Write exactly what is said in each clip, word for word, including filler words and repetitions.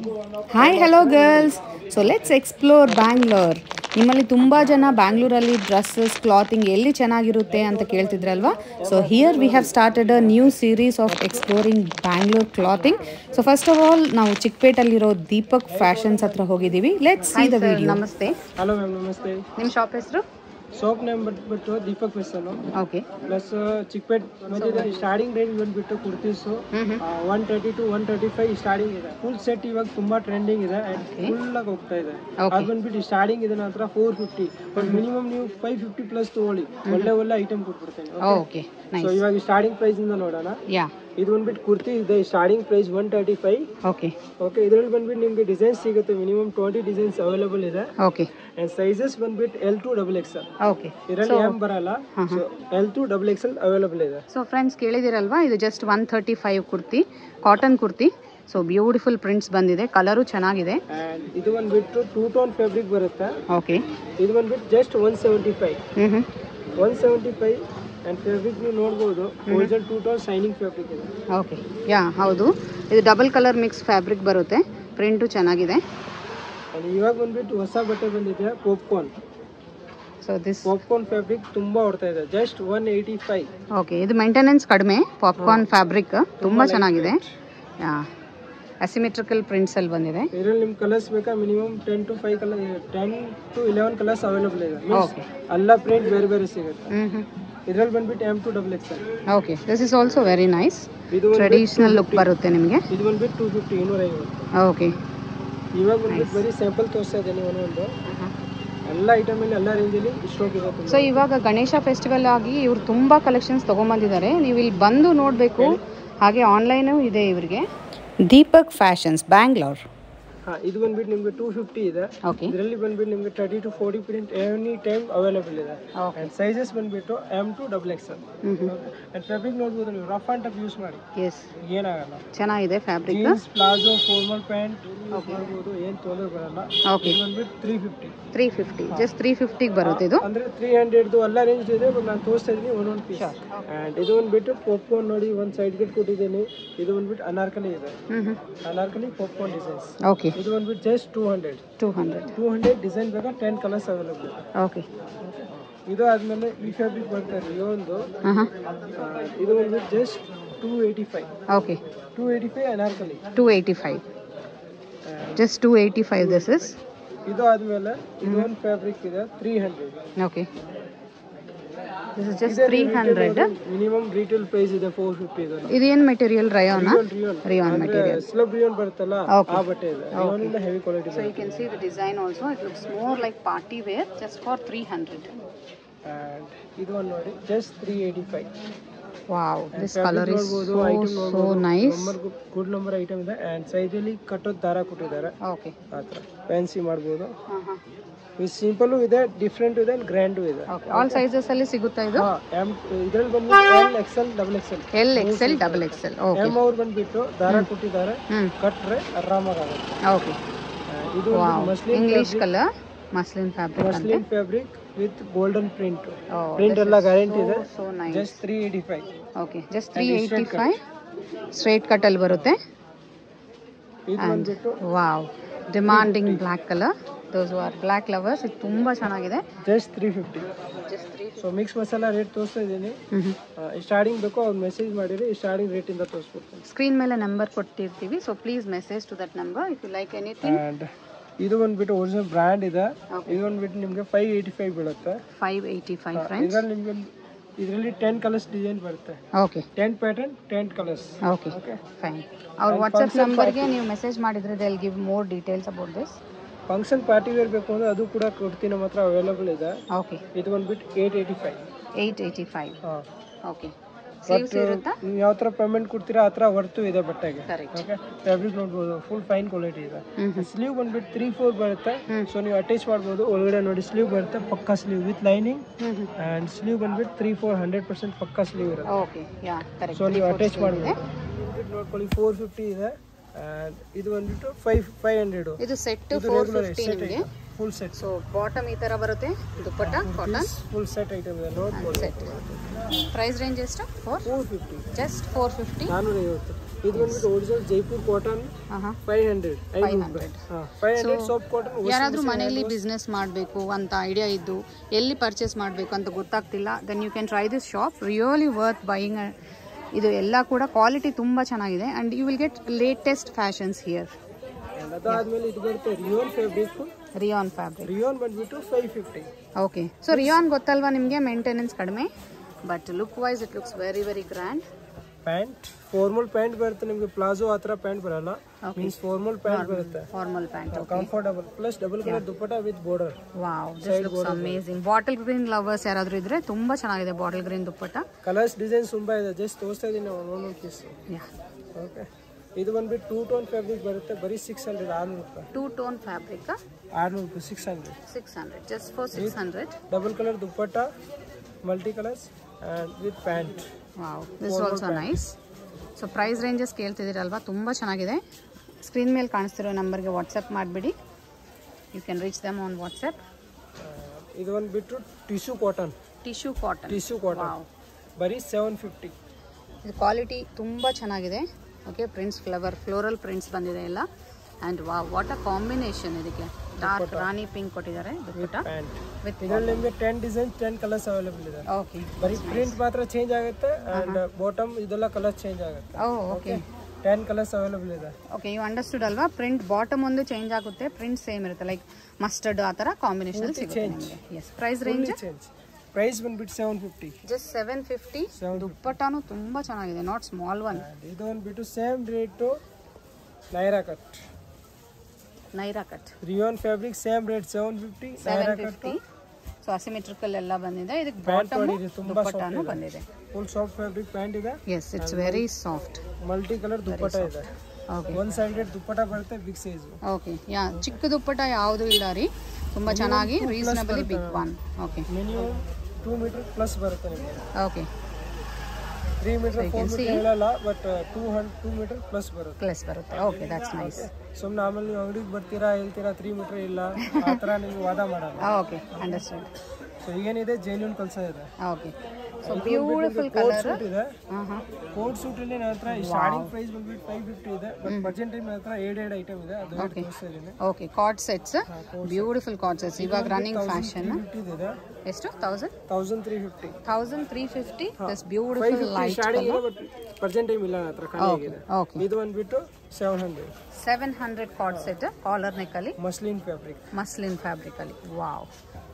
Hi, hello girls. So let's explore Bangalore. ನಿಮ್ಮಲ್ಲಿ ತುಂಬ ಜನ ಬ್ಯಾಂಗ್ಳೂರಲ್ಲಿ ಡ್ರೆಸ್ಸಸ್ ಕ್ಲಾತಿಂಗ್ ಎಲ್ಲಿ ಚೆನ್ನಾಗಿರುತ್ತೆ ಅಂತ ಕೇಳ್ತಿದ್ರಲ್ವಾ. So here we have started a new series of exploring Bangalore clothing. So first of all ನಾವು ಚಿಕ್ಕಪೇಟಲ್ಲಿರೋ ದೀಪಕ್ ಫ್ಯಾಷನ್ಸ್ ಹತ್ರ ಹೋಗಿದ್ದೀವಿ. Let's see the video. ನಮಸ್ತೆ. ಹಲೋ ಮ್ಯಾಮ್, ನಮಸ್ತೆ. ನಿಮ್ಮ ಶಾಪ್ ಹೆಸರು? ಶಾಪ್ ನೇಮ್ ಬಂದ್ಬಿಟ್ಟು Deepak fashion. Okay. Plus Chickpet ಮಧ್ಯದಲ್ಲಿ ಸ್ಟಾರ್ಟಿಂಗ್ ರೇಂಜ್ ಬಂದ್ಬಿಟ್ಟು kurtis one thirty to one thirty five starting ಇದೆ. ಫುಲ್ ಸೆಟ್ ಇವಾಗ ತುಂಬಾ ಟ್ರೆಂಡಿಂಗ್ ಇದೆ ಅಂಡ್ ಫುಲ್ ಆಗಿ ಹೋಗ್ತಾ ಇದೆ. ಅದು ಬಂದ್ಬಿಟ್ಟು ಸ್ಟಾರ್ಟಿಂಗ್ ಇದೆ ನಂತರ ಫೋರ್ ಫಿಫ್ಟಿ ಬಟ್ ಮಿನಿಮಮ್ ನೀವು ಫೈವ್ ಫಿಫ್ಟಿ ಪ್ಲಸ್ ತಗೊಳ್ಳಿ, ಒಳ್ಳೆ ಒಳ್ಳೆ ಐಟಮ್ ಕೊಟ್ಬಿಡ್ತೇನೆ. ಓಕೆ. ಸೊ ಇವಾಗ ಸ್ಟಾರ್ಟಿಂಗ್ ಪ್ರೈಸ್ ಇಂದ ನೋಡೋಣ. ಯಾ, ಇದು ಬಂದ್ಬಿಟ್ಟು ಕುರ್ತಿ ಇದೆ starting price one thirty five. Okay okay. ಇದರಲ್ಲಿ ಬಂದ್ಬಿಟ್ಟು ನಿಮಗೆ ಡಿಸೈನ್ಸ್ ಸಿಗುತ್ತೆ, ಮಿನಿಮಮ್ ಟ್ವೆಂಟಿ ಡಿಸೈನ್ಸ್ ಅವೈಲೇಬಲ್ ಇದೆ. ಓಕೆ. ಅಂಡ್ ಸೈಜಸ್ ಬಂದ್ಬಿಟ್ಟು L to double X L. Okay. ಇದರಲ್ಲಿ ಎಂ ಬರಲ್ಲ, so L to double X L available ಇದೆ. ಸೊ ಫ್ರೆಂಡ್ಸ್ ಕೇಳಿದಿರಲ್ವಾ, ಇದು just one thirty five kurti, cotton kurti. So beautiful prints ಬಂದಿದೆ, colour ಚೆನ್ನಾಗಿದೆ. And ಇದು ಬಂದ್ಬಿಟ್ಟು ಟೂ ಟೋನ್ ಫ್ಯಾಬ್ರಿಕ್ ಬರುತ್ತೆ. ಓಕೆ. ಇದು ಬಂದ್ಬಿಟ್ಟು ಜಸ್ಟ್ ಒನ್ ಸೆವೆಂಟಿ ಫೈವ್ ಹ್ಞೂ one seventy five and fabric ನೀವು ನೋಡ್ಬೋದು, original two tone shining fabric ಇದೆ. ಓಕೆ. ಯಾ, ಹೌದು. ಇದು ಡಬಲ್ ಕಲರ್ ಮಿಕ್ಸ್ ಫ್ಯಾಬ್ರಿಕ್ ಬರುತ್ತೆ, ಪ್ರಿಂಟು ಚೆನ್ನಾಗಿದೆ. ಅಂಡ್ ಇವಾಗ ಬಂದ್ಬಿಟ್ಟು ಹೊಸ ಬಟ್ಟೆ ಬಂದಿದೆ popcorn. So this popcorn fabric ತುಂಬಾ ಓಡ್ತಾ ಇದೆ, just one eighty five. Okay. ಇದು ಮೇಂಟೆನೆನ್ಸ್ ಕಡಿಮೆ, ಪಾಪ್ಕಾರ್ನ್ ಫ್ಯಾಬ್ರಿಕ್ ತುಂಬಾ ಚೆನ್ನಾಗಿದೆ. ಯಾ, ಅಸಿಮೆಟ್ರಿಕಲ್ ಪ್ರಿಂಟ್ಸ್ ಅಲ್ಲಿ ಬಂದಿದೆ. ಇದರಲ್ಲಿ ನಿಮ್ಗೆ ಕಲರ್ಸ್ ಬೇಕಾ, minimum ten to five colour ten to eleven colours available ಇದೆ. ಎಲ್ಲ ಪ್ರಿಂಟ್ ಬೇರೆ ಬೇರೆ ಸಿಗುತ್ತೆ. ಹ್ಮ್ ಇದರಲ್ಲಿ ಬಂದ್ಬಿಟ್ಟು M to double X L. Okay. This is also very nice. ಇದು ಟ್ರೆಡಿಷನಲ್ ಲುಕ್ ಬರುತ್ತೆ ನಿಮಗೆ. ಇದು ಬಂದ್ಬಿಟ್ಟು ಟೂ ಫಿಫ್ಟಿ ಇನ್ನೂರ ಐವತ್ತು. ಓಕೆ. ಇವಾಗ ಬಂದ್ಬಿಟ್ಟು ಬರೀ ಸ್ಯಾಂಪಲ್ ತೋರಿಸ್ತಾ ಇದ್ದೇನೆ ಒಂದೊಂದು. ಎಲ್ಲ ಐಟಮ್ ಅಲ್ಲಿ ಎಲ್ಲ ರೇಂಜಲ್ಲಿ ಸ್ಟಾಕ್ ಇರುತ್ತೆ. ಸೊ ಇವಾಗ ಗಣೇಶ ಫೆಸ್ಟಿವಲ್ ಆಗಿ ಇವ್ರು ತುಂಬಾ ಕಲೆಕ್ಷನ್ಸ್ ತಗೊಂಡ್ಬಂದಿದ್ದಾರೆ, ನೀವು ಇಲ್ಲಿ ಬಂದು ನೋಡಬೇಕು. ಹಾಗೆ ಆನ್ಲೈನು ಇದೆ ಇವರಿಗೆ. ದೀಪಕ್ ಫ್ಯಾಷನ್ಸ್ ಬ್ಯಾಂಗ್ಳೂರ್. ಹಾಂ, ಇದು ಬಂದ್ಬಿಟ್ಟು ನಿಮಗೆ ಟೂ ಫಿಫ್ಟಿ ಇದೆ. ಓಕೆ. ಇದರಲ್ಲಿ ಬಂದ್ಬಿಟ್ಟು ನಿಮಗೆ thirty to forty print any time available ಇದೆ. ಅಂಡ್ ಸೈಜಸ್ ಬಂದ್ಬಿಟ್ಟು M to double X L. And fabric ನೋಡ್ಬೋದು ನೀವು, ರಫ್ ಅಂಡ್ ಟಫ್ ಯೂಸ್ ಮಾಡಿ, ಎಸ್ ಏನಾಗಲ್ಲ. ಚೆನ್ನಾಗಿದೆ fabric. Jeans, palazzo, formal pant ಮಾಡ್ಬೋದು, ಏನು ತೊಂದರೆ ಬರಲ್ಲ. ಓಕೆ. ಇದು ಬಂದ್ಬಿಟ್ಟು three fifty three fifty just three ಫಿಫ್ಟಿಗೆ ಬರುತ್ತೆ ಇದು. ಅಂದ್ರೆ ತ್ರೀ ಹಂಡ್ರೆಡ್ದು ಎಲ್ಲ ರೇಂಜ್ ಇದೆ, ಬಟ್ ನಾನು ತೋರಿಸ್ತಾ ಇದ್ದೀನಿ ಒಂದೊಂದು ಪೀಸ್. ಅಂಡ್ ಇದು ಬಂದ್ಬಿಟ್ಟು ಪಾಪ್ಕಾರ್ನ್ ನೋಡಿ, ಒಂದು ಸೈಡ್ ಗೆಟ್ ಕೊಟ್ಟಿದ್ದೀನಿ. ಇದು ಬಂದ್ಬಿಟ್ಟು ಅನಾರ್ಕಲಿ ಇದೆ, ಅನಾರ್ಕಲಿ ಪಾಪ್ಕಾರ್ನ್ ಡಿಸೈನ್ಸ್. ಓಕೆ. ಇದು ಬಂದ್ಬಿಟ್ಟು just two hundred two hundred two hundred design ಬೇಕಾ, ಟೆನ್ ಕಲರ್ಸ್ ಅವೈಲೇಬಲ್. ಓಕೆ. ಇದು ಆದ್ಮೇಲೆ ಈ ಫ್ಯಾಬ್ರಿಕ್ ಬರ್ತಾರೆ ಇವೊಂದು. ಇದು ಬಂದ್ಬಿಟ್ಟು just two eighty five. Okay. Two eighty five anarkali two eighty five just two eighty five this is. ಇದು ಆದ್ಮೇಲೆ ಇದೊಂದು ಫ್ಯಾಬ್ರಿಕ್ ಇದೆ three hundred. Okay. This is just three hundred. Minimum retail price ಇದೆ ಫೋರ್ ಫಿಫ್ಟಿ. ಇದೆ ಇದು ಏನು material? Rayon. Rayon material. Slub rayon ಬರುತ್ತಲ್ಲ, ಆ ಬಟ್ಟೆ ಇದೆ. ರಿಯಾನ್ ಇಂದ heavy quality. So you can see the design also. It looks more like party wear, just for three hundred. And ಇದು ಒಂದು ನೋಡಿ, just three eighty-five. Wow, this color is so so nice. Number good number item ಇದೆ. And side ಅಲ್ಲಿ ಕಟ್ಟೋದು ದಾರ ಕೊಟ್ಟಿದ್ದಾರೆ. Okay. ಆತರ fancy ಮಾಡಬಹುದು. ಹಾ ಹಾ. ಇದು ಸಿಂಪಲ್ ಇದೆ, ಡಿಫರೆಂಟ್ ಇದೆ, ಗ್ರ್ಯಾಂಡ್ ಇದೆ. ಓಕೆ. ಆಲ್ ಸೈಜಸ್ ಅಲ್ಲಿ ಸಿಗುತ್ತಾ ಇದು? ಹಾ, ಎಂ ಇದರಲ್ಲಿ ಬಂದು L XL double XL. L XL double XL. Okay. M ಅವ್ರು ಬಂದ್ಬಿಟ್ಟು ದಾರ ಕೊಟ್ಟಿದ್ದಾರೆ, ಕಟ್ರೆ ಆರಾಮಾಗಿ ಆಗುತ್ತೆ. ಓಕೆ. ಇದು muslin English colour muslin fabric. Muslin fabric with golden print. Print ಎಲ್ಲ ಗ್ಯಾರಂಟಿ ಇದೆ. Just three eighty five. Okay. Just three eighty five straight cut ಅಲ್ಲಿ ಬರುತ್ತೆ. ಇದು ಬಂದ್ಬಿಟ್ಟು wow, demanding black colour. Those who are black lovers. ಇದು ತುಂಬಾ ಚೆನ್ನಾಗಿದೆ. Just three fifty. Just three. So mix masala rate ತೋರಿಸ್ತಾ ಇದ್ದೀನಿ. ಸ್ಟಾರ್ಟಿಂಗ್ ಬೇಕೋ ಅವ್ರು ಮೆಸೇಜ್ ಮಾಡಿರಿ, ಸ್ಟಾರ್ಟಿಂಗ್ ರೇಟ್ ಇಂದ ತೋರಿಸ್ಬಿಡ್ತೀನಿ. ಸ್ಕ್ರೀನ್ ಮೇಲೆ ನಂಬರ್ ಕೊಟ್ಟಿರ್ತೀವಿ, so please message to that number if you like anything. And ಇದು ಬಂದ್ಬಿಟ್ಟು ಒರಿಜಿನಲ್ ಬ್ರ್ಯಾಂಡ್ ಇದೆ. ಇದು ಬಂದ್ಬಿಟ್ಟು ನಿಮಗೆ ಫೈವ್ ಏಯ್ಟಿ ಫೈವ್ ಬೀಳುತ್ತೆ. Five eighty five friends. ಇದರಲ್ಲಿ ನಿಮಗೆ ಇದರಲ್ಲಿ ಟೆನ್ ಕಲರ್ಸ್ ಡಿಸೈನ್ ಬರುತ್ತೆ. Okay. Ten pattern, ten colours. Okay. Fine. ಅವ್ರ ವಾಟ್ಸ್ಆಪ್ ನಂಬರ್ಗೆ ನೀವು ಮೆಸೇಜ್ ಮಾಡಿದ್ರೆ they will give more details about this. Function party wear ಬೇಕು ಅಂದ್ರೆ ಅದು ಕೂಡ ಕೊಡ್ತೀನಿ, ನಮ್ಮ ಹತ್ರ ಅವೈಲೇಬಲ್ ಇದೆ. ಓಕೆ. ಇದು ಬಂದ್ಬಿಟ್ಟು eight eighty five. Eight eighty five. ಹಾಂ. ಓಕೆ. ಸ್ಲೀವ್ಸ್ ಇರುತ್ತಾ? ನೀವು ಯಾವ ಥರ ಪೇಮೆಂಟ್ ಕೊಡ್ತೀರಾ ಆ ಥರ ವರ್ತು ಇದೆ ಬಟ್ಟೆಗೆ. ಕರೆಕ್ಟ್. ಓಕೆ. ಫ್ಯಾಬ್ರಿಕ್ ನೋಡ್ಬೋದು, ಫುಲ್ ಫೈನ್ ಕ್ವಾಲಿಟಿ ಇದೆ. ಸ್ಲೀವ್ ಬಂದ್ಬಿಟ್ಟು ತ್ರೀ ಫೋರ್ ಬರುತ್ತೆ. ಸೊ ನೀವು ಅಟ್ಯಾಚ್ ಮಾಡ್ಬೋದು. ಒಳಗಡೆ ನೋಡಿ ಸ್ಲೀವ್ ಬರುತ್ತೆ, ಪಕ್ಕಾ sleeve with lining. And sleeve ಬಂದ್ಬಿಟ್ಟು ತ್ರೀ ಫೋರ್ ಹಂಡ್ರೆಡ್ ಪರ್ಸೆಂಟ್ ಪಕ್ಕಾ ಸ್ಲೀವ್ ಇರುತ್ತೆ. ಓಕೆ. Yeah, correct. ಸೊ ನೀವು ಅಟ್ಯಾಚ್ ಮಾಡ್ಬೋದು. ನೋಡ್ಕೊಳ್ಳಿ, ಫೋರ್ ಫಿಫ್ಟಿ ಇದೆ. ಆ್ಯಂಡ್ ಇದು ಬಂದ್ಬಿಟ್ಟು ಫೈವ್ ಫೈವ್ ಹಂಡ್ರೆಡ್. ಇದು ಸೆಟ್ ಫೋರ್ ಫಿಫ್ಟಿ ನಿಮಗೆ. Full set. ಸೊ ಬಾಟಮ್ ಈ ತರ ಬರುತ್ತೆ, dupatta cotton full set item ಇದೆ. ನೋಡ್ಕೊಳ್ಳಿ. ಸೆಟ್ ಪ್ರೈಸ್ ರೇಂಜ್ ಎಷ್ಟು? Four fifty. Just four fifty. ನಾನ್ನೂರ ಐವತ್ತು. ಇದು ಬಂದ್ಬಿಟ್ಟು original Jaipur cotton five hundred five hundred five hundred soft cotton. ಯಾರಾದರೂ ಮನೆಯಲ್ಲಿ ಬಿಸ್ನೆಸ್ ಮಾಡಬೇಕು ಅಂತ ಐಡಿಯಾ ಇದ್ದು ಎಲ್ಲಿ ಪರ್ಚೇಸ್ ಮಾಡಬೇಕು ಅಂತ ಗೊತ್ತಾಗ್ತಿಲ್ಲ, then you can try this shop. Really worth buying. ಇದು ಎಲ್ಲ ಕೂಡ ಕ್ವಾಲಿಟಿ ತುಂಬ ಚೆನ್ನಾಗಿದೆ and you will get latest fashions here. ಅದಾದ್ಮೇಲೆ ಇದು ಬರುತ್ತೆ rayon fabric. Rayon fabric. Rayon ಬಂದ್ಬಿಟ್ಟು five fifty. Okay, so rayon ಗೊತ್ತಲ್ವಾ ನಿಮಗೆ, ಮೇಂಟೆನೆನ್ಸ್ ಕಡಿಮೆ, but look wise it looks very very grand. Pant formal pant ಬರುತ್ತೆ ನಿಮಗೆ, ಪ್ಲಾಜೋ ಆ ಥರ ಪ್ಯಾಂಟ್ ಬರಲ್ಲ, ಮೀನ್ಸ್ ಫಾರ್ಮಲ್ ಪ್ಯಾಂಟ್ ಬರುತ್ತೆ. Formal pant, comfortable, plus double colour dupatta with border. Wow, this looks amazing. Bottle green lovers ಯಾರಾದರೂ ಇದ್ರೆ ತುಂಬಾ ಚೆನ್ನಾಗಿದೆ bottle green dupatta. Colours designs ತುಂಬಾ ಇದೆ, ಜಸ್ಟ್ ತೋರಿಸ್ತಾ ಇದೀನಿ ಒಂದೊಂದು ಪೀಸ್. ಓಕೆ, ಇದು ಬಂದ್ಬಿಟ್ಟು ಟೂ ಟೋನ್ ಫ್ಯಾಬ್ರಿಕ್ ಬರುತ್ತೆ, ಬರೀ ಸಿಕ್ಸ್ ಹಂಡ್ರೆಡ್ ಆರ್ನೂರು ರೂಪಾಯಿ. ಟೂ ಟೋನ್ ಫ್ಯಾಬ್ರಿಕ್ ಆರ್ನೂರು ರೂಪಾಯಿ, six hundred six hundred just for six hundred. Double colour dupatta, multi colours and with pant. Wow, this also nice. So price ranges ಕೇಳ್ತಿದ್ದೀರಲ್ವಾ, ತುಂಬ ಚೆನ್ನಾಗಿದೆ. ಸ್ಕ್ರೀನ್ ಮೇಲೆ ಕಾಣಿಸ್ತಿರೋ ನಂಬರ್ಗೆ ವಾಟ್ಸಪ್ ಮಾಡಿಬಿಡಿ, you can reach them on WhatsApp. ಇದು ಬಂದುಬಿಟ್ಟು tissue cotton. Tissue cotton tissue cotton ಬರೀ ಸೆವೆನ್ ಫಿಫ್ಟಿ. ಇದು ಕ್ವಾಲಿಟಿ ತುಂಬ ಚೆನ್ನಾಗಿದೆ. Okay, prints flower floral prints ಬಂದಿದೆ ಎಲ್ಲ. And wa what a combination. ಇದಕ್ಕೆ ಡಾರ್ಕ್ ರಾಣಿ ಪಿಂಕ್ ಕೊಟ್ಟಿದ್ದಾರೆ ದುಪ್ಪಟ್ಟ ವಿತ್. ಇದರಲ್ಲಿ ನಿಮಗೆ ten design ten colours available ಇದೆ. ಓಕೆ, ಬರೀ ಪ್ರಿಂಟ್ ಮಾತ್ರ ಚೇಂಜ್ ಆಗುತ್ತೆ ಆ್ಯಂಡ್ ಬಾಟಮ್ ಇದೆಲ್ಲ ಕಲರ್ ಚೇಂಜ್ ಆಗುತ್ತೆ. ಓಕೆ, ಟೆನ್ ಕಲರ್ಸ್ ಅವೈಲೇಬಲ್ ಇದೆ. ಓಕೆ, ಯು ಅಂಡರ್ಸ್ಟುಡ್ ಅಲ್ವಾ. ಪ್ರಿಂಟ್ ಬಾಟಮ್ ಒಂದು ಚೇಂಜ್ ಆಗುತ್ತೆ, ಪ್ರಿಂಟ್ ಸೇಮ್ ಇರುತ್ತೆ, ಲೈಕ್ ಮಸ್ಟರ್ಡ್ ಆ ಥರ ಕಾಂಬಿನೇಷನ್ ಸಿಗುತ್ತೆ ನಿಮಗೆ. Yes, price range change. Price ಬಂದ್ಬಿಟ್ಟು seven fifty. Just seven fifty. ದುಪ್ಪಟ್ಟಾನು ತುಂಬ ಚೆನ್ನಾಗಿದೆ, ನಾಟ್ ಸ್ಮಾಲ್ ಒನ್. ಇದು ಬಂದ್ಬಿಟ್ಟು same rate Naira cut. Naira cut rayon fabric same rate seven fifty. Seven fifty. So asymmetrical ಎಲ್ಲ ಬಂದಿದೆ. ಇದಕ್ಕೆ ಬಾಟಮ್ ದುಪ್ಪಟ್ಟಾನು ಬಂದಿದೆ. ಫುಲ್ ಸಾಫ್ಟ್ ಫ್ಯಾಬ್ರಿಕ್ ಪ್ಯಾಂಟ್ ಇದೆ. Yes, it's very soft. Multi colour dupatta ಇದೆ. ಓಕೆ, ಒನ್ ಸೈಡೆಡ್ ದುಪ್ಪಟ್ಟ ಬರುತ್ತೆ, ಬಿಗ್ ಸೈಜ್. ಓಕೆ, ಯಾ ಚಿಕ್ಕ ದುಪ್ಪಟ್ಟ ಯಾವುದು ಇಲ್ಲ ರೀ, ತುಂಬ ಚೆನ್ನಾಗಿ reasonably big one. Okay, minimum two metre plus ಬರುತ್ತೆ ನಿಮಗೆ. Okay, three metre four metre ಹೇಳಲ್ಲ, but two hund two metre plus ಬರುತ್ತೆ. ಪ್ಲಸ್ ಬರುತ್ತೆ. Okay, that's nice. ಸುಮ್ಮನೆ ಆಮೇಲೆ ನೀವು ಅಂಗಡಿಗೆ ಬರ್ತೀರಾ ಹೇಳ್ತೀರಾ ತ್ರೀ ಮೀಟರ್ ಇಲ್ಲ, ಆ ಥರ ನಿಮ್ಗೆ ವಾದ ಮಾಡಲ್ಲ. Okay, understand. ಸೊ ಏನಿದೆ ಜೆನ್ಯೂನ್ ಕೆಲಸ ಇದೆ. Okay, so beautiful colour suit ಇದೆ. ಕೋಟ್ ಸೂಟ್ ಅಲ್ಲಿ ನನ್ನ ಹತ್ರ ಸ್ಟಾರ್ಟಿಂಗ್ ಪ್ರೈಸ್ ಬಂದ್ಬಿಟ್ಟು ಫೈವ್ ಫಿಫ್ಟಿ ಇದೆ, ಬಟ್ ಪ್ರೆಸೆಂಟ್ ಟೈಮ್ ನನ್ನ ಹತ್ರ ಏಡ್ ಏಡ್ ಐಟಮ್ ಇದೆ, ಅದು ತೋರಿಸ್ತಾ ಇದ್ದೀನಿ. Okay, card sets, beautiful card sets ಇವಾಗ ರನ್ನಿಂಗ್ ಫ್ಯಾಷನ್. ಇದೆ ಎಷ್ಟು? Thousand thousand three fifty. Thousand three fifty. This beautiful light colour. But present time ಇಲ್ಲ ನನ್ನ ಹತ್ರ, ಖಾಲಿ ಆಗಿದೆ. ಓಕೆ, ಇದು ಬಂದ್ಬಿಟ್ಟು seven hundred. Seven hundred card set, collar neck ಅಲ್ಲಿ ಮಸ್ಲಿನ್ ಫ್ಯಾಬ್ರಿಕ್. ಮಸ್ಲಿನ್ ಫ್ಯಾಬ್ರಿಕ್ ಅಲ್ಲಿ. ವಾವ್,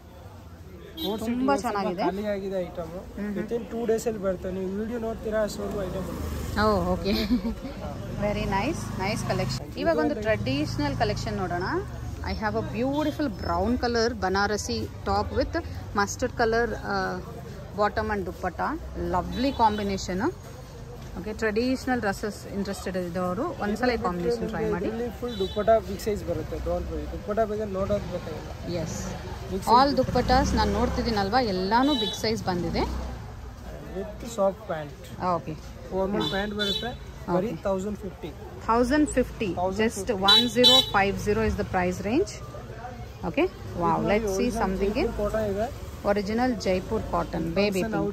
ತುಂಬಾ ಚೆನ್ನಾಗಿದೆ. ಖಾಲಿ ಆಗಿದೆ item, within two days ಅಲ್ಲಿ ಬರ್ತದೆ. ನೀವು ವಿಡಿಯೋ ನೋಡ್ತೀರಾ ಅಷ್ಟೊಂದು item. Oh, okay, very nice nice collection. ಇವಾಗ ಒಂದು ಟ್ರೆಡಿಷನಲ್ ಕಲೆಕ್ಷನ್ ನೋಡೋಣ. I have a beautiful brown colour Banarasi top with mustard colour bottom and dupatta. Lovely combination. Okay, traditional dresses interested ಇದ್ದವರು ಒಂದ್ಸಲ ಈ ಕಾಂಬಿನೇಷನ್ ಟ್ರೈ ಮಾಡಿ. ಫುಲ್ ದುಪ್ಪಟ್ಟ ಬಿಗ್ ಸೈಜ್ ಬರುತ್ತೆ. Don't worry, ದುಪ್ಪಟ್ಟ ಬಗ್ಗೆ ನೋಡೋದು ಬೇಕಾಗಿಲ್ಲ. ಎಸ್, ಆಲ್ ದುಪ್ಪಟ್ಟಾಸ್ ನಾನು ನೋಡ್ತಿದ್ದೀನಲ್ವಾ, ಎಲ್ಲಾನು ಬಿಗ್ ಸೈಜ್ ಬಂದಿದೆ. With soft pant. Okay, formal pant ಬರುತ್ತೆ, ಬರೀ thousand fifty. Thousand fifty, just one zero five zero is the price range. Okay, wow, let's see something in original Jaipur cotton baby pink.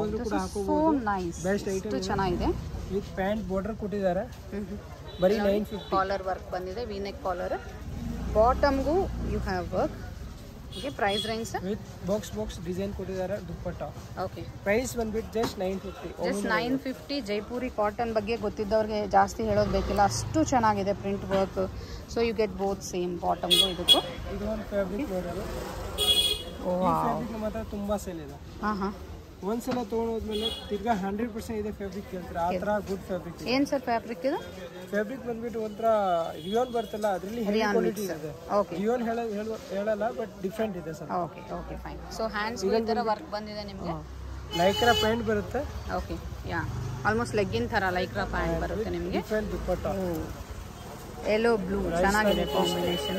So nice, ಎಷ್ಟು ಚೆನ್ನಾಗಿದೆ. With pant border ಕೊಟ್ಟಿದ್ದಾರೆ, ಬರೀ nine fifty. Collar work ಬಂದಿದೆ, V neck collar. ಬಾಟಮ್ಗೂ you have work. Okay, price range with box box design ಕೊಟ್ಟಿದ್ದಾರೆ dupatta. Okay, price ಬಂದ್ಬಿಟ್ಟು just nine fifty. Just nine fifty. Jaipuri cotton ಬಗ್ಗೆ ಗೊತ್ತಿದ್ದವ್ರಿಗೆ ಜಾಸ್ತಿ ಹೇಳೋದು ಬೇಕಿಲ್ಲ, ಅಷ್ಟು ಚೆನ್ನಾಗಿದೆ print work. So you get both same ಬಾಟಮ್ಗೂ ಇದಕ್ಕೂ. ಇದು ಒಂದು ಫ್ಯಾಬ್ರಿಕ್ ನೋಡೋದು. ಫ್ಯಾಬ್ರಿಕ್ ಮಾತ್ರ ತುಂಬಾ ಸೇಲ್ ಇದೆ. ಹಾಂ ಹಾಂ, ಒಂದ್ಸಲ ತೊಗೊಂಡೋದ್ಮೇಲೆ ತಿರ್ಗಾ ಹಂಡ್ರೆಡ್ ಪರ್ಸೆಂಟ್ ಇದೆ ಫ್ಯಾಬ್ರಿಕ್ ಕೇಳ್ತಾರೆ, ಆ ಥರ ಗುಡ್ ಫ್ಯಾಬ್ರಿಕ್. ಏನು ಸರ್ ಫ್ಯಾಬ್ರಿಕ್ ಇದು? ಫ್ಯಾಬ್ರಿಕ್ ಬಂದ್ಬಿಟ್ಟು ಒಂಥರ ರಿಯೋನ್ ಬರ್ತಲ್ಲ, ಅದರಲ್ಲಿ ಹೆವಿ ಕ್ವಾಲಿಟಿ ಇದೆ. ಓಕೆ, ರಿಯೋನ್ ಹೇಳ ಹೇಳಲ್ಲ, ಬಟ್ ಡಿಫ್ರೆಂಟ್ ಇದೆ sir. Okay okay fine. So hands ಈ ಥರ ವರ್ಕ್ ಬಂದಿದೆ ನಿಮಗೆ. ಲೈಕ್ರಾ ಪ್ಯಾಂಟ್ ಬರುತ್ತೆ. ಓಕೆ, ಯಾ ಆಲ್ಮೋಸ್ಟ್ ಲೆಗ್ಗಿನ್ ಥರ ಲೈಕ್ರಾ ಪ್ಯಾಂಟ್ ಬರುತ್ತೆ ನಿಮಗೆ. ಡಿಫ್ರೆಂಟ್ ದುಪ್ಪಟ್ಟ. ಯೆಲ್ಲೋ ಬ್ಲೂ ಚೆನ್ನಾಗಿದೆ ಕಾಂಬಿನೇಷನ್.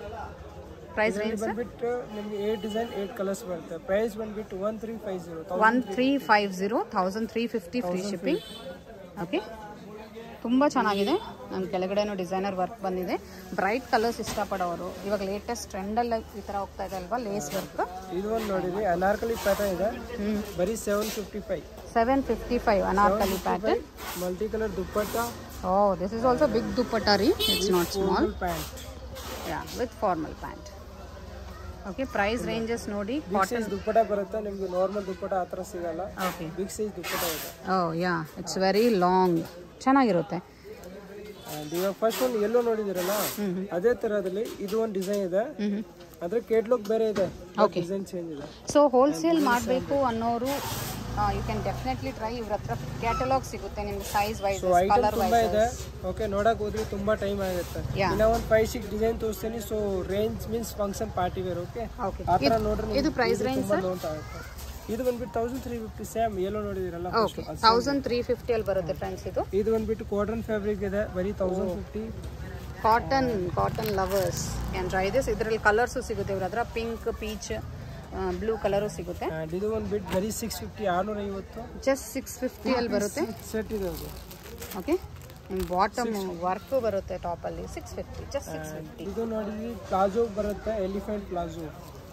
ಪ್ರೈಸ್ ರೇಂಜ್ ಬಂದ್ಬಿಟ್ಟು ನಿಮಗೆ ಏಟ್ ಡಿಸೈನ್ ಏಟ್ ಕಲರ್ಸ್ ಬರುತ್ತೆ. ಪ್ರೈಸ್ ಬಂದ್ಬಿಟ್ಟು one three five zero. One three five zero thousand three fifty free shipping. Okay, ತುಂಬ ಚೆನ್ನಾಗಿದೆ. ನಮ್ಮ ಕೆಳಗಡೆನೂ ಡಿಸೈನರ್ ವರ್ಕ್ ಬಂದಿದೆ. ಬ್ರೈಟ್ ಕಲರ್ಸ್ ಇಷ್ಟಪಡೋರು, ಇವಾಗ ಲೇಟೆಸ್ಟ್ ಟ್ರೆಂಡಲ್ಲಿ ಈ ಥರ ಹೋಗ್ತಾ ಇದೆ ಅಲ್ವಾ, ಲೇಸ್ ವರ್ಕ್. ಇದು ಒಂದು ನೋಡಿರಿ, ಅನಾರ್ಕಲಿ ಪ್ಯಾಟರ್ನ್ ಇದೆ, ಬರೀ seven fifty five. Seven fifty five anarkali pattern. Multi colour dupatta Oh, this is also big dupatta ರೀ. It's not small. Pant. Yeah, with formal pant. Okay, price ranges ನೋಡಿ. ಬಿಗ್ ಸೈಜ್ ದುಪ್ಪಟ್ಟ ಬರುತ್ತೆ ನಿಮ್ಗೆ, normal ದುಪ್ಪಟ್ಟ ಆ ಥರ ಸಿಗಲ್ಲ. Okay. ಬಿಗ್ ಸೈಜ್ ದುಪ್ಪಟ್ಟ ಇದೆ. Oh, yeah, it's very long. ಚೆನ್ನಾಗಿರುತ್ತೆ. And ಇವಾಗ ಫಸ್ಟ್ ಒಂದು ಎಲ್ಲೋ ನೋಡಿದಿರಲ್ಲ, ಅದೇ ತರದಲ್ಲಿ ಇದು ಒಂದು ಡಿಸೈನ್ ಇದೆ. ಅದ್ರ ಕೇಟ್ಲಾಗ್ ಬೇರೆ ಇದೆ, ಡಿಸೈನ್ ಚೇಂಜ್ ಇದೆ. ಸೊ ಹೋಲ್ಸೇಲ್ ಮಾಡಬೇಕು ಅನ್ನೋರು ಯು ಕ್ಯಾನ್ ಡೆಫಿನೆಟ್ಲಿ ಟ್ರೈ. ಇವ್ರ ಹತ್ರ ಕ್ಯಾಟಲಾಗ್ ಸಿಗುತ್ತೆ ನಿಮ್ಗೆ, ಸೈಜ್ ವೈಸ್, ಕಲರ್ ತುಂಬಾ ಇದೆ. ವೈಸ್. ಓಕೆ, ನೋಡಕ್ ಹೋದ್ರೆ ತುಂಬಾ ಟೈಮ್ ಆಗುತ್ತೆ. ಇನ್ನ ಒಂದು ಫೈವ್ ಸಿಕ್ಸ್ ಡಿಸೈನ್ ತೋರಿಸ್ತೀನಿ. So range means function party wear. Okay, ಆ ತರ ನೋಡ್ರಿ. ಇದು ಪ್ರೈಸ್ ರೇಂಜ್ ಸರ್? ಇದು ಬಂದ್ಬಿಟ್ಟು ತೌಸಂಡ್ ತ್ರೀ ಫಿಫ್ಟಿ ಸೇಮ್ ಎಲ್ಲೋ ನೋಡಿದಿರಲ್ಲ. ತೌಸಂಡ್ ತ್ರೀ ಫಿಫ್ಟಿ ಅಲ್ಲಿ ಬರುತ್ತೆ ಫ್ರೆಂಡ್ಸ್. ಇದು ಇದು ಬಂದ್ಬಿಟ್ಟು ಕಾಟನ್ ಫ್ಯಾಬ್ರಿಕ್ ಇದೆ, ಬರೀ thousand fifty. Cotton cotton lovers can try this. ಇದರಲ್ಲಿ ಕಲರ್ಸು ಸಿಗುತ್ತೆ ಇವ್ರ ಹತ್ರ, ಪಿಂಕ್, ಪೀಚ್, ಬ್ಲೂ ಕಲರು ಸಿಗುತ್ತೆ. ಇದು ಬಂದ್ಬಿಟ್ಟು ಬರೀ ಸಿಕ್ಸ್ ಫಿಫ್ಟಿ ಆರ್ನೂರ ಐವತ್ತು. ಜಸ್ಟ್ ಸಿಕ್ಸ್ ಫಿಫ್ಟಿ ಅಲ್ಲಿ ಬರುತ್ತೆ. ಸೆಟ್ ಇದೆ ಅದು. ಓಕೆ, ಬಾಟಮ್ ವರ್ಕ್ ಬರುತ್ತೆ ಟಾಪ್ ಅಲ್ಲಿ. Six fifty, just six fifty. ಇದು ನೋಡಿದ್ವಿ ಪ್ಲಾಜೋ ಬರುತ್ತೆ, elephant palazzo.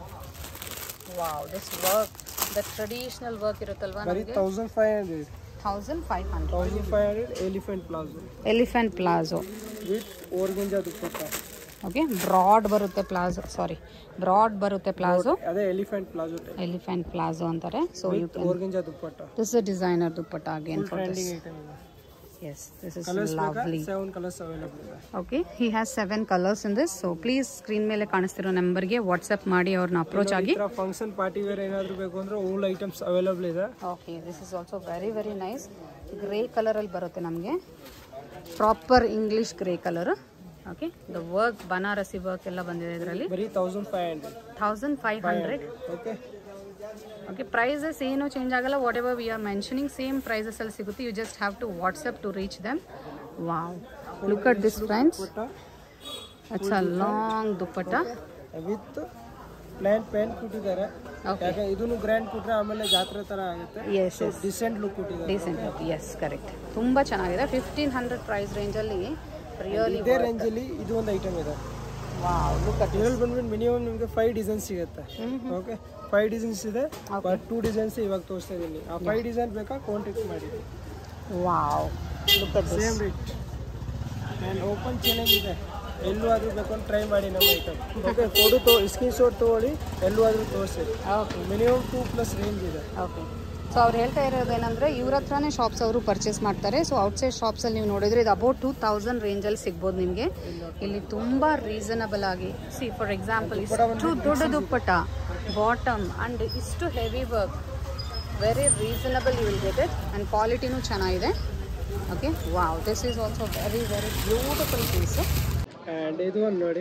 Wow, this work, the traditional work ಇರುತ್ತಲ್ವಾ, ಬರೀ thousand five hundred. Thousand five hundred. Thousand five hundred elephant palazzo. Elephant palazzo with organza dupatta. Okay, broad ಬರುತ್ತೆ palazzo. Sorry, broad ಬರುತ್ತೆ palazzo. ಅದೇ elephant palazzo. Elephant palazzo ಅಂತಾರೆ. So you can organza dupatta. This is designer dupatta again for this. Yes, this is lovely. seven colors available ಇದೆ. Okay, he has seven colors in this. So please screen ಮೇಲೆ ಕಾಣಿಸ್ತಿರೋ ನಂಬರ್ಗೆ WhatsApp ಮಾಡಿ ಅವ್ರನ್ನ approach ಆಗಿ. ಈ ತರ ಫಂಕ್ಷನ್ ಪಾರ್ಟಿ ವೇರ್ ಏನಾದರೂ ಬೇಕು ಅಂದ್ರೆ all ಐಟಮ್ಸ್ ಅವೈಲಬಲ್ ಇದೆ. Okay, this is also very very nice. Grey colour ಅಲ್ಲಿ ಬರುತ್ತೆ ನಮಗೆ, proper English grey colour. Okay, the work Banarasi work ಎಲ್ಲ ಬಂದಿದೆ ಇದರಲ್ಲಿ. ಬರೀ thousand five hundred. Thousand five hundred. Okay okay, prices ಏನು ಚೇಂಜ್ ಆಗಲ್ಲ. Whatever we are mentioning same prices ಅಲ್ಲಿ ಸಿಗುತ್ತೆ. You just have to WhatsApp to reach them. Wow, look at this friends. It's a long dupatta with plain pant ಕೊಟ್ಟಿದ್ದಾರೆ. ಯಾಕೆ ಇದನ್ನು grand ಕೊಟ್ರೆ ಆಮೇಲೆ ಜಾತ್ರೆ ತರ ಆಗುತ್ತೆ. ಎಸ್ ಎಸ್, ಡಿಸೆಂಟ್ ಲುಕ್ ಕೊಟ್ಟಿದ್ದಾರೆ. Decent look, yes correct. ತುಂಬಾ ಚೆನ್ನಾಗಿದೆ. ಫಿಫ್ಟೀನ್ ಹಂಡ್ರೆಡ್ ಪ್ರೈಸ್ ರೇಂಜ್ ಅಲ್ಲಿ ರಿಯಲಿ ಇದೇ ರೇಂಜ್ ಅಲ್ಲಿ ಇದು ಒಂದು ಐಟಮ್ ಇದೆ. ವಾವ್, ಲುಕ್ ಅಟ್ ಇದರಲ್ಲಿ ಬಂದ್ಬಿಟ್ಟು ಮಿನಿಮಮ್ ನಿಮಗೆ ಫೈವ್ ಡಿಸೈನ್ ಸಿಗುತ್ತೆ. ಓಕೆ, ಫೈವ್ ಡಿಸೈನ್ಸ್ ಇದೆ, ಬಟ್ ಟೂ ಡಿಸೈನ್ಸ್ ಇವಾಗ ತೋರಿಸ್ತಾ ಇದ್ದೀನಿ. ಆ ಫೈವ್ ಡಿಸೈನ್ ಬೇಕಾ ಕಾಂಟ್ಯಾಕ್ಟ್ ಮಾಡಿ. Wow, look at this. Same rate and open challenge ಇದೆ. ಎಲ್ಲೂ ಆದರೂ ಬೇಕು ಟ್ರೈ ಮಾಡಿ ನಮ್ಮ ಐಟಮ್. ಓಕೆ, ಫೋಟೋ ತೋ ಸ್ಕ್ರೀನ್ ಶಾಟ್ ತೊಗೊಳ್ಳಿ, ಎಲ್ಲೂ ಆದರೂ ತೋರಿಸಿ. Okay, minimum two plus range ಇದೆ. ಓಕೆ, ಸೊ ಅವ್ರು ಹೇಳ್ತಾ ಇರೋದೇನೆಂದರೆ ಇವ್ರ ಹತ್ರನೇ ಶಾಪ್ಸ್ ಅವರು ಪರ್ಚೇಸ್ ಮಾಡ್ತಾರೆ. ಸೊ ಔಟ್ಸೈಡ್ ಶಾಪ್ಸಲ್ಲಿ ನೀವು ನೋಡಿದರೆ ಇದು ಅಬೌಟ್ ಟೂ ತೌಸಂಡ್ ರೇಂಜಲ್ಲಿ ಸಿಗ್ಬೋದು ನಿಮಗೆ. ಇಲ್ಲಿ ತುಂಬ ರೀಸನಬಲ್ ಆಗಿ, ಸಿ ಫಾರ್ ಎಕ್ಸಾಂಪಲ್ ಇಷ್ಟು ದೊಡ್ಡ ದುಪ್ಪಟ್ಟ, ಬಾಟಮ್ ಆ್ಯಂಡ್ ಇಷ್ಟು heavy work, very reasonable you will get it. And ಕ್ವಾಲಿಟಿನೂ ಚೆನ್ನಾಗಿದೆ. Okay, wow, this is also very very beautiful piece. And ಇದು ಒಂದು ನೋಡಿ,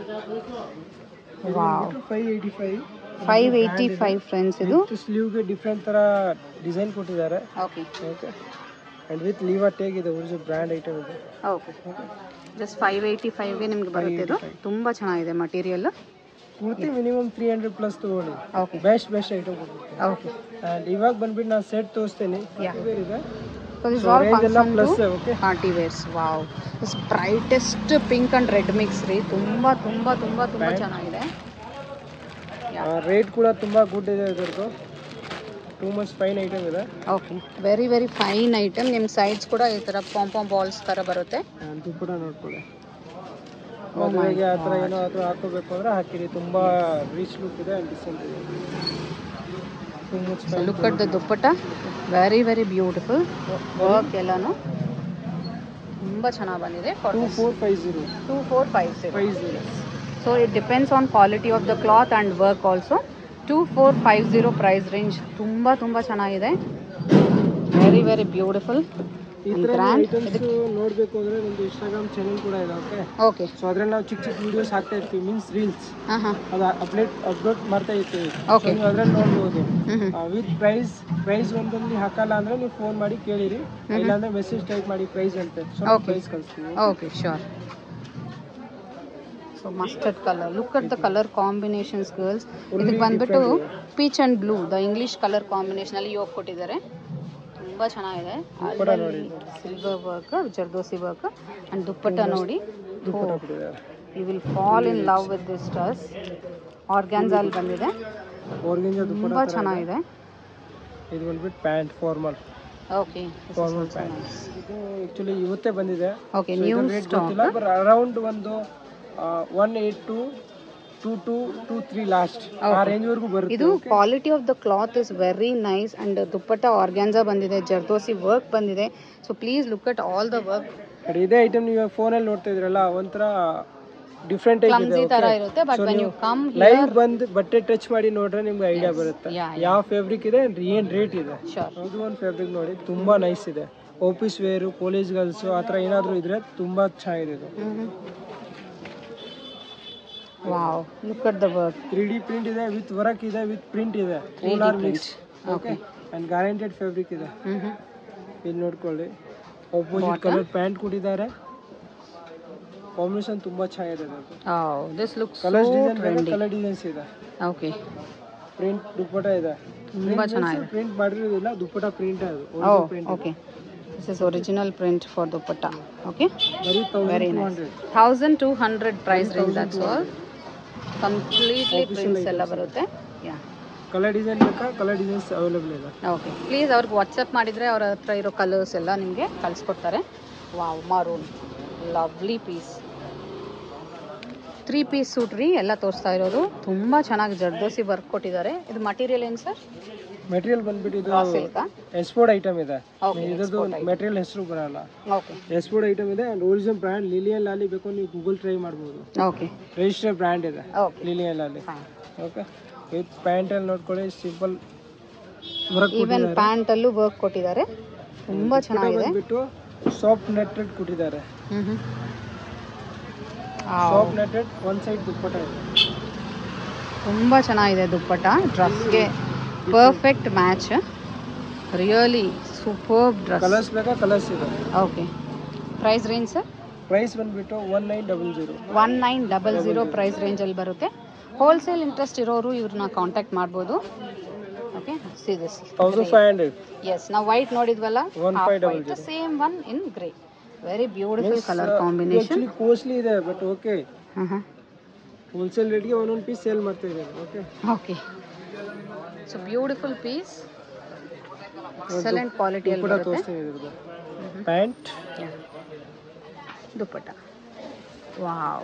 wow, five eighty five five eighty five friends. ಇದು ಸ್ಲೀವ್ಗೆ ಡಿಫ್ರೆಂಟ್ ಥರ ಡಿಸೈನ್ ಕೊಟ್ಟಿದ್ದಾರೆ. Okay okay, and with Liva tag ಇದೆ, ಒರಿಜಿನಲ್ ಬ್ರ್ಯಾಂಡ್ ಐಟಮ್ ಇದೆ. ಓಕೆ, ಜಸ್ಟ್ ಫೈವ್ ಏಯ್ಟಿ ಫೈವ್ಗೆ ನಿಮ್ಗೆ ಬರುತ್ತೆ. ಇದು ತುಂಬ ಚೆನ್ನಾಗಿದೆ ಮಟೀರಿಯಲ್. ಪೂರ್ತಿ ಮಿನಿಮಮ್ ತ್ರೀ ಹಂಡ್ರೆಡ್ ಪ್ಲಸ್ ತೊಗೊಳ್ಳಿ. ಓಕೆ, ಬೆಸ್ಟ್ ಬೆಸ್ಟ್ ಐಟಮ್ ಕೊಡ್ತೀನಿ. ಓಕೆ, ಆ್ಯಂಡ್ ಇವಾಗ ಬಂದ್ಬಿಟ್ಟು ನಾನು ಸೆಟ್ ತೋರಿಸ್ತೀನಿ. ಇದೆ party wears. Wow, this brightest pink and red mix ರೀ. ತುಂಬ ತುಂಬ ತುಂಬ ತುಂಬ ಚೆನ್ನಾಗಿದೆ. ರೇಟ್ ಕೂಡ ತುಂಬ ಗುಡ್ ಇದೆ ಇದರದ್ದು. ಟೂ ಮಚ್ ಫೈನ್ ಐಟಮ್ ಇದೆ. Okay, very very fine item. ನಿಮ್ಮ ಸೈಡ್ಸ್ ಕೂಡ ಈ ಥರ ಪಾಂಪಾಂ ಬಾಲ್ಸ್ ಥರ ಬರುತ್ತೆ. ದುಪ್ಪಟ ನೋಡ್ಕೊಳ್ಳಿ, ಮದುವೆಗೆ ಆ ಥರ ಏನೋ ಆದರೂ ಹಾಕೋಬೇಕು ಅಂದರೆ ಹಾಕಿರಿ. ತುಂಬ ರಿಚ್ ಲುಕ್ ಇದೆ ಆ್ಯಂಡ್ ಡಿಸೆಂಟ್ ಇದೆ. Too much fine. Look at the dupatta, very very beautiful work. ಎಲ್ಲಾನು ತುಂಬ ಚೆನ್ನಾಗಿ ಬಂದಿದೆ. Two four five zero two four five zero five zero so it depends on quality of the cloth and work also. Two four five zero price range. ತುಂಬ ತುಂಬ ಚೆನ್ನಾಗಿದೆ. Very very beautiful. ಈ ಥರ items ನೋಡಬೇಕು ಅಂದರೆ ನಮ್ಮದು Instagram channel ಕೂಡ ಇದೆ. ಓಕೆ ಓಕೆ, ಸೊ ಅದ್ರಲ್ಲಿ ನಾವು ಚಿಕ್ಕ ಚಿಕ್ಕ ವೀಡಿಯೋಸ್ ಹಾಕ್ತಾ ಇರ್ತೀವಿ, ಮೀನ್ಸ್ ರೀಲ್ಸ್. ಹಾಂ ಹಾಂ, ಅದು ಅಪ್ಡೇಟ್ ಅಪ್ಲೋಡ್ ಮಾಡ್ತಾ ಇರ್ತೀವಿ. ಓಕೆ, ನೀವು ಅದ್ರಲ್ಲಿ ನೋಡ್ಬೋದು. ವಿತ್ ಪ್ರೈಸ್ ಪ್ರೈಸ್ ಒಂದಲ್ಲಿ ಹಾಕಲ್ಲ ಅಂದರೆ ನೀವು ಫೋನ್ ಮಾಡಿ ಕೇಳಿರಿ, ಇಲ್ಲಾಂದರೆ ಮೆಸೇಜ್ ಟೈಪ್ ಮಾಡಿ ಪ್ರೈಸ್ ಅಂತ. ಸೊ ಪ್ರೈಸ್ ಕಳಿಸ್ತೀವಿ. Okay, sure. So mustard colour, look at the colour combinations girls. ಇದಕ್ಕೆ ಬಂದ್ಬಿಟ್ಟು peach and blue, the English colour ಕಾಂಬಿನೇಷನಲ್ಲಿ ಯೋಗ ಕೊಟ್ಟಿದ್ದಾರೆ. ತುಂಬ ಚೆನ್ನಾಗಿದೆ. Silver work, zardozi work and dupatta ನೋಡಿ. You will fall in love with this dress. ಆರ್ಗ್ಯಾನ್ಜಾಲ್ ಬಂದಿದೆ, ತುಂಬ ಚೆನ್ನಾಗಿದೆ. ಇದು ಬಂದ್ಬಿಟ್ಟು pant formal. Okay formal pant. ಇದು ಆಕ್ಚುಲಿ ಇವತ್ತೇ ಬಂದಿದೆ. ಓಕೆ ನ್ಯೂ ರೇಟ್ ಗೊತ್ತಿಲ್ಲ, ಬಟ್ ಅರೌಂಡ್ ಒಂದು one eight to two to two three last ಆ ರೇಂಜ್ ವರೆಗೂ ಬರುತ್ತೆ. ಇದು quality of the cloth is very nice and dupatta organza ಬಂದಿದೆ, ಜರ್ದೋಸಿ ವರ್ಕ್ ಬಂದಿದೆ. So please look at all the work. ಇದೇ item ನೀವು ಫೋನಲ್ಲಿ ನೋಡ್ತಾ ಇದ್ರಲ್ಲ, ಒಂಥರ ಡಿಫ್ರೆಂಟ್ ಕ್ಲಮ್ಸಿ ತರ ಇರುತ್ತೆ, but when you come live ಬಂದು ಬಟ್ಟೆ ಟಚ್ ಮಾಡಿ ನೋಡ್ರೆ ನಿಮ್ಗೆ ಐಡಿಯಾ ಬರುತ್ತೆ ಯಾವ ಫ್ಯಾಬ್ರಿಕ್ ಇದೆ, ಏನ್ ರೇಟ್ ಇದೆ. ಇದು ಒಂದು ಫ್ಯಾಬ್ರಿಕ್ ನೋಡಿ, ತುಂಬಾ ನೈಸ್ ಇದೆ. ಆಫೀಸ್ ವೇರು, ಪೊಲೀಸ್ ಗರ್ಲ್ಸ್ ಆ ಥರ ಏನಾದರೂ ಇದ್ರೆ ತುಂಬಾ ಚೆನ್ನಾಗಿದೆ ಇದು. Wow, look at the work. Three D print ಇದೆ, ವಿತ್ ವರ್ಕ್ ಇದೆ, ವಿತ್ ಪ್ರಿಂಟ್ ಇದೆ, polar mix. Okay and guaranteed fabric ಇದೆ. ಇಲ್ಲಿ ನೋಡ್ಕೊಳ್ಳಿ, ಆಪೋಸಿಟ್ ಕಲರ್ ಪ್ಯಾಂಟ್ ಕೊಟ್ಟಿದ್ದಾರೆ. ಕಾಂಬಿನೇಷನ್ ತುಂಬಾ ಚೆನ್ನಾಗಿದೆ. Oh, this looks colour design ಬೇರೆ ಕಲರ್ ಡಿಸೈನ್ಸ್ ಇದೆ. ಓಕೆ ಪ್ರಿಂಟ್ ದುಪ್ಪಟ್ಟ ಇದೆ, ತುಂಬಾ ಚೆನ್ನಾಗಿದೆ. ಪ್ರಿಂಟ್ ಮಾಡಿರೋದಿಲ್ಲ, ದುಪ್ಪಟ್ಟ ಪ್ರಿಂಟ್ ಅದು. Okay, this is original print for dupatta. Okay, very nice. Thousand two hundred price range, that's all. Completely prints ಎಲ್ಲ ಬರುತ್ತೆ. ಯಾ, ಕಲರ್ ಡಿಸೈನ್ ಬೇಕಾ, ಕಲರ್ ಡಿಸೈನ್ಸ್ ಅವೈಲೇಬಲ್ ಇದೆ. ಓಕೆ, ಪ್ಲೀಸ್ ಅವ್ರಿಗೆ ವಾಟ್ಸಪ್ ಮಾಡಿದರೆ ಅವ್ರ ಹತ್ರ ಇರೋ ಕಲರ್ಸ್ ಎಲ್ಲ ನಿಮಗೆ ಕಳಿಸ್ಕೊಡ್ತಾರೆ. Wow, maroon, lovely piece. Three piece suit ರೀ ಎಲ್ಲ ತೋರಿಸ್ತಾ ಇರೋದು. ತುಂಬ ಚೆನ್ನಾಗಿ ಜರ್ದೋಸಿ ವರ್ಕ್ ಕೊಟ್ಟಿದ್ದಾರೆ. ಇದು ಮಟೀರಿಯಲ್ ಏನು ಸರ್? ಮೆಟೀರಿಯಲ್ ಬಂದ್ಬಿಟ್ಟು ಇದು ಸಿಲ್ಕಾ? ಎಕ್ಸ್ಪೋರ್ಟ್ ಐಟಮ್ ಇದೆ. ಇದ್ರದ್ದು ಮೆಟೀರಿಯಲ್ ಹೆಸರು ಬರಲ್ಲ. ಓಕೆ, ಎಕ್ಸ್ಪೋರ್ಟ್ ಐಟಮ್ ಇದೆ. ಅಂಡ್ ಒರಿಜಿನಲ್ ಬ್ರ್ಯಾಂಡ್ ಲಿಲಿಯನ್ ಲಾಲಿ ಬೇಕು ನೀವು ಗೂಗಲ್ ಟ್ರೈ ಮಾಡ್ಬೋದು. ಓಕೆ, ರಿಜಿಸ್ಟರ್ಡ್ ಬ್ರ್ಯಾಂಡ್ ಇದೆ ಓಕೆ, ಲಿಲಿಯನ್ ಲಾಲಿ. ಓಕೆ, ವಿತ್ ಪ್ಯಾಂಟ್ ಅಲ್ಲಿ ನೋಡ್ಕೊಳ್ಳಿ, ಸಿಂಪಲ್ ವರ್ಕ್. ಈವನ್ ಪ್ಯಾಂಟ್ ಅಲ್ಲೂ ವರ್ಕ್ ಕೊಟ್ಟಿದ್ದಾರೆ, ತುಂಬಾ ಚೆನ್ನಾಗಿದೆ. ಬಂದ್ಬಿಟ್ಟು ಸಾಫ್ಟ್ ನೆಟ್ಟೆಡ್ ಕೊಟ್ಟಿದ್ದಾರೆ. Hmm hmm, soft knitted one side dupatta ಇದೆ. ತುಂಬ ಚೆನ್ನಾಗಿದೆ ದುಪ್ಪಟ್ಟ, ಡ್ರೆಸ್ಗೆ perfect match. Really superb dress. Colours ಬೇಕಾ, ಕಲರ್ಸ್ ಇದೆ. Okay, price range sir? Price ಬಂದ್ಬಿಟ್ಟು one nine double zero one nine double zero price ರೇಂಜಲ್ಲಿ ಬರುತ್ತೆ. ಹೋಲ್ಸೇಲ್ ಇಂಟ್ರೆಸ್ಟ್ ಇರೋರು ಇವ್ರನ್ನ ಕಾಂಟ್ಯಾಕ್ಟ್ ಮಾಡ್ಬೋದು. Okay, see this thousand five hundred. Yes, ನಾವು white ನೋಡಿದ್ವಲ್ಲ, same one in grey. Very beautiful colour combination. Costly ಇದೆ, but okay, wholesale ರೇಟ್ಗೆ ಒಂದೊಂದು ಪೀಸ್ ಸೇಲ್ ಮಾಡ್ತಾ ಇದ್ದಾರೆ. Okay okay, so beautiful piece, excellent ಕ್ವಾಲಿಟಿಯಲ್ಲಿ ಬರುತ್ತೆ. Pant, dupatta, wow,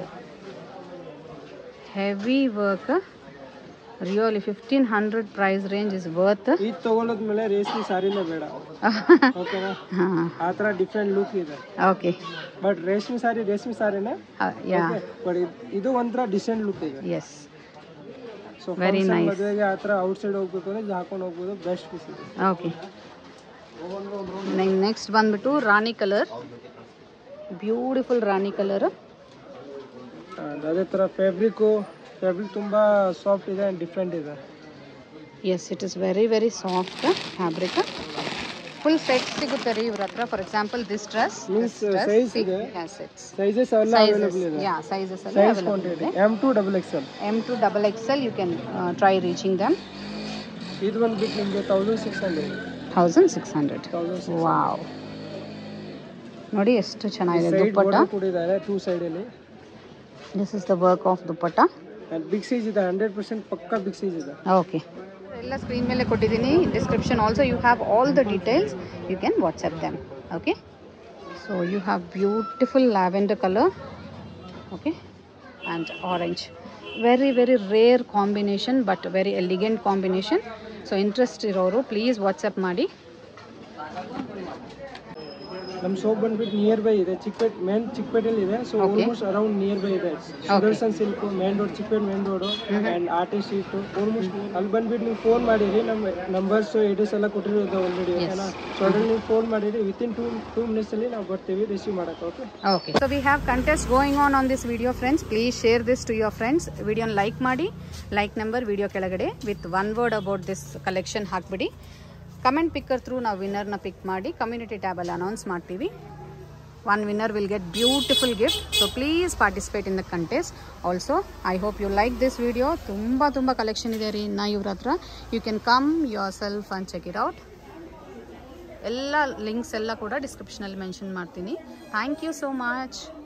heavy work. Really fifteen hundred price range is worth. ಇದು ತಗೊಳ್ಳೋದ್ಮೇಲೆ ರೇಷ್ಮೆ ಸಾರಿನೇ ಬೇಡ. ಓಕೆನಾ, ಆ ಥರ ಡಿಫ್ರೆಂಟ್ ಲುಕ್ ಇದೆ. ಓಕೆ, ಬಟ್ ರೇಷ್ಮೆ ಸಾರಿ ರೇಷ್ಮೆ ಸಾರಿನೇ, ಬಟ್ ಇದು ಒಂಥರ ಡಿಸೆಂಟ್ ಲುಕ್ ಇದೆ. Yes, very nice. ಮದುವೆಗೆ ಆ ಥರ ಔಟ್ ಸೈಡ್ ಹೋಗ್ಬೇಕು ಅಂದ್ರೆ ಹಾಕೊಂಡು ಹೋಗ್ಬೋದು, ಬೆಸ್ಟ್ ಪೀಸ್ ಇದೆ. ಓಕೆ, ನೆಕ್ಸ್ಟ್ ಬಂದ್ಬಿಟ್ಟು ರಾಣಿ ಕಲರ್, ಬ್ಯೂಟಿಫುಲ್ ರಾಣಿ ಕಲರ್. ಅದೇ ಥರ ಫ್ಯಾಬ್ರಿಕ್ಕು ಫ್ಯಾಬ್ರಿಕ್ ತುಂಬ ಸಾಫ್ಟ್ ಇದೆ ಆ್ಯಂಡ್ ಡಿಫ್ರೆಂಟ್ ಇದೆ. Yes, it is very very soft fabric. Full set ಸಿಗುತ್ತೆ ರೀ ಇವ್ರ ಹತ್ರ. For example this dress size ಇದೆ, ಸೈಜಸ್ ಎಲ್ಲ ಅವೈಲೇಬಲ್ ಇದೆ. ಯಾ, ಸೈಜಸ್ ಎಲ್ಲ ಅವೈಲೇಬಲ್ ಇದೆ. M to double X L. M to double X L you can try reaching them. ಇದು ಬಂದ್ಬಿಟ್ಟು ನಿಮಗೆ thousand six hundred. Thousand six hundred. Wow, ನೋಡಿ ಎಷ್ಟು ಚೆನ್ನಾಗಿದೆ ದುಪ್ಪಟ್ಟ. ಕೊಟ್ಟಿದ್ದಾರೆ ಟೂ ಸೈಡಲ್ಲಿ. This is the work of dupatta. Big size ಇದೆ, ಹಂಡ್ರೆಡ್ ಪರ್ಸೆಂಟ್ ಪಕ್ಕಾ ಬಿಗ್ ಸೈಜ್ ಇದೆ. ಓಕೆ, ಎಲ್ಲ ಸ್ಕ್ರೀನ್ ಮೇಲೆ ಕೊಟ್ಟಿದ್ದೀನಿ. Description also you have all the details, you can WhatsApp them. Okay, so you have beautiful lavender colour. Okay, and orange. Very very rare combination, but very elegant combination. So interest ಇರೋರು please WhatsApp ಮಾಡಿ. ನಮ್ಮ shop ಬಂದ್ಬಿಟ್ಟು near by ಇದೆ, Chickpet main ಚಿಕ್ಕಪೇಟೆಯಲ್ಲಿ ಇದೆ. So almost around near by ಇದೆ. Sudarshan silk main road, Chickpet main road and artist street. Almost ಅಲ್ಲಿ ಬಂದ್ಬಿಟ್ಟು ನೀವು ಫೋನ್ ಮಾಡಿರಿ, ನಮ್ಮ ನಂಬರ್ಸ್ ಅಡ್ರೆಸ್ ಎಲ್ಲ ಕೊಟ್ಟಿರೋದು ಆಲ್ರೆಡಿ. ಓಕೆನಾ, ಸೊ ಅದ್ರಲ್ಲಿ ನೀವು ಫೋನ್ ಮಾಡಿರಿ, ವಿತಿನ್ ಟೂ ಟೂ ಮಿನಿಟ್ಸ್ ಅಲ್ಲಿ ನಾವು ಬರ್ತೀವಿ ರಿಸೀವ್ ಮಾಡಕ್ಕೆ. Okay okay, so we have contest going on on this video friends. Please share this to your friends. ವಿಡಿಯೋನ ಲೈಕ್ ಮಾಡಿ, ಲೈಕ್ ನಂಬರ್ ವಿಡಿಯೋ ಕೆಳಗಡೆ with one word about this collection ಹಾಕ್ಬಿಡಿ. Comment picker through ನಾವು ವಿನ್ನರ್ನ pick ಮಾಡಿ community ಟ್ಯಾಬಲ್ಲಿ announce ಮಾಡ್ತೀವಿ. One winner will get beautiful gift. So please participate in the contest. Also I hope you like this video. ತುಂಬ ತುಂಬ collection ಇದೆ ರೀ ಇನ್ನು ಇವ್ರ ಹತ್ರ. You can come yourself and check it out. ಎಲ್ಲ ಲಿಂಕ್ಸ್ ಎಲ್ಲ ಕೂಡ ಡಿಸ್ಕ್ರಿಪ್ಷನಲ್ಲಿ ಮೆನ್ಷನ್ ಮಾಡ್ತೀನಿ. Thank you so much.